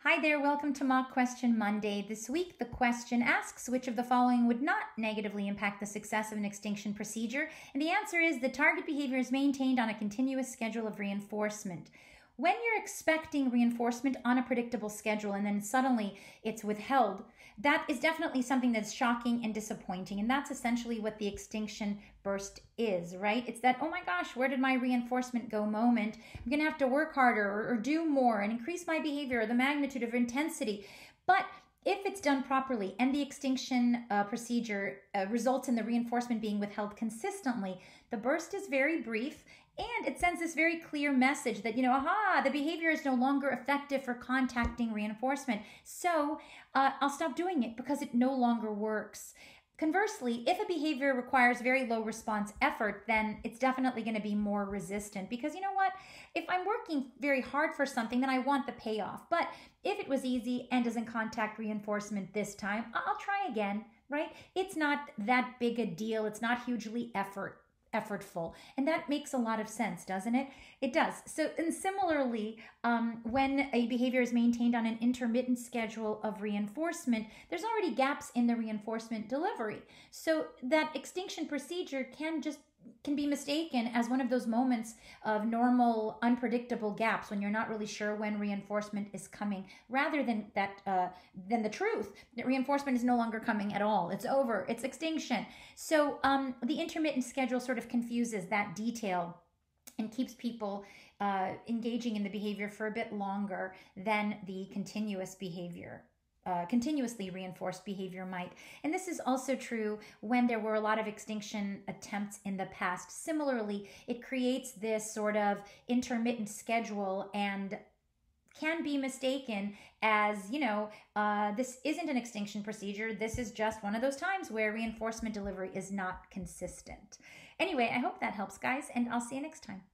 Hi there, welcome to Mock Question Monday. This week, the question asks which of the following would not negatively impact the success of an extinction procedure? And the answer is the target behavior is maintained on a continuous schedule of reinforcement. When you're expecting reinforcement on a predictable schedule and then suddenly it's withheld, that is definitely something that's shocking and disappointing. And that's essentially what the extinction burst is, right? It's that, oh my gosh, where did my reinforcement go moment? I'm going to have to work harder or do more and increase my behavior or the magnitude of intensity. But if it's done properly and the extinction procedure results in the reinforcement being withheld consistently, the burst is very brief and it sends this very clear message that, the behavior is no longer effective for contacting reinforcement. So I'll stop doing it because it no longer works. Conversely, if a behavior requires very low response effort, then it's definitely going to be more resistant because you know what? If I'm working very hard for something, then I want the payoff. But if it was easy and doesn't contact reinforcement this time, I'll try again, right? It's not that big a deal. It's not hugely effortful, and that makes a lot of sense, doesn't it? It does. So, and similarly, when a behavior is maintained on an intermittent schedule of reinforcement, there's already gaps in the reinforcement delivery. So that extinction procedure can be mistaken as one of those moments of normal, unpredictable gaps when you're not really sure when reinforcement is coming, rather than the truth that reinforcement is no longer coming at all. It's over. It's extinction. So the intermittent schedule sort of confuses that detail and keeps people engaging in the behavior for a bit longer than the continuously reinforced behavior might. And this is also true when there were a lot of extinction attempts in the past. Similarly, it creates this sort of intermittent schedule and can be mistaken as, this isn't an extinction procedure. This is just one of those times where reinforcement delivery is not consistent. Anyway, I hope that helps, guys, and I'll see you next time.